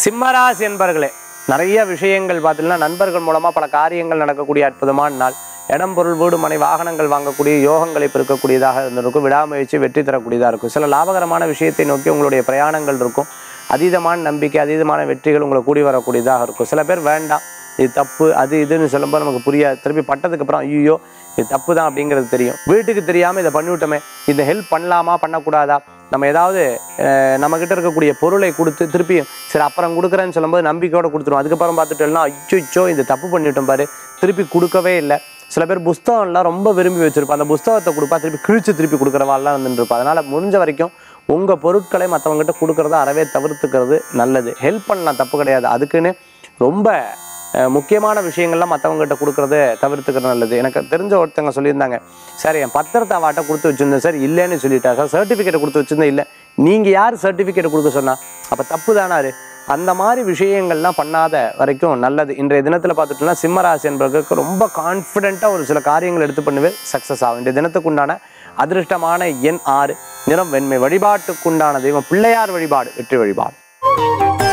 சிம்மராசி என்பர்களே, நிறைய விஷயங்கள் பார்த்தீங்கன்னா நண்பர்கள் மூலமா பல காரியங்கள் நடக்கக்கூடிய அற்புதமான நாள். இடம் பொருள் வீடு மனை வாகனங்கள் வாங்கக்கூடிய யோகங்களை பெருக்கக்கூடியதாக இருந்திருக்கும். விடாமுயற்சி வெற்றி தரக்கூடியதாக இருக்கும். சில லாபகரமான விஷயத்தை நோக்கி உங்களுடைய பிரயாணங்கள் இருக்கும். அதீதமான நம்பிக்கை அதீதமான வெற்றிகள் உங்களை கூடி வரக்கூடியதாக இருக்கும். சில பேர் வேண்டாம் இது தப்பு அது இதுன்னு சொல்லும்போது நமக்கு புரியாது. திருப்பி பட்டதுக்கு அப்புறம் ஐயோ இது தப்பு தான் அப்படிங்கிறது தெரியும். வீட்டுக்கு தெரியாமல் இதை பண்ணிவிட்டோமே, இந்த ஹெல்ப் பண்ணலாமா பண்ணக்கூடாதா, நம்ம ஏதாவது நம்மக்கிட்ட இருக்கக்கூடிய பொருளை கொடுத்து திருப்பியும் சரி அப்புறம் கொடுக்குறேன்னு சொல்லும்போது நம்பிக்கையோடு கொடுத்துருவோம். அதுக்கப்புறம் பார்த்துட்டோம்னா ஐயோ இந்த தப்பு பண்ணிவிட்டோம் பாரு, திருப்பி கொடுக்கவே இல்லை. சில பேர் புஸ்தகம்லாம் ரொம்ப விரும்பி வச்சுருப்பா, அந்த புஸ்தகத்தை கொடுப்பா திருப்பி கிழிச்சு கொடுக்குறவாள்லாம் வந்துருப்பா. அதனால் முடிஞ்ச வரைக்கும் உங்கள் பொருட்களை மற்றவங்ககிட்ட கொடுக்குறத அறவே தவிர்த்துக்கிறது நல்லது. ஹெல்ப் பண்ணலாம், தப்பு கிடையாது. அதுக்குன்னு ரொம்ப முக்கியமான விஷயங்கள்லாம் மற்றவங்ககிட்ட கொடுக்குறத தவிர்த்துக்கிறது நல்லது. எனக்கு தெரிஞ்ச ஒருத்தவங்க சொல்லியிருந்தாங்க, சார் என் பத்திரத்தை அவாட்ட கொடுத்து வச்சுருந்தேன் சார், இல்லைன்னு சொல்லிட்டா சார். சர்டிஃபிகேட்டை கொடுத்து வச்சுருந்தேன், இல்லை. நீங்கள் யார் சர்டிஃபிகேட் கொடுக்க சொன்னா, அப்போ தப்பு தானாரு? அந்த மாதிரி விஷயங்கள்லாம் பண்ணாத வரைக்கும் நல்லது. இன்றைய தினத்தில் பார்த்துட்டோம்னா சிம்மராசி என்பவர்களுக்கு ரொம்ப கான்ஃபிடென்ட்டாக ஒரு சில காரியங்கள் எடுத்து பண்ணுவே சக்ஸஸ் ஆகும். இன்றைய தினத்துக்குண்டான அதிர்ஷ்டமான எண் 6, நிறம் வெண்மை. வழிபாட்டுக்குண்டான தெய்வம் பிள்ளையார் வழிபாடு வெற்றி வழிபாடு.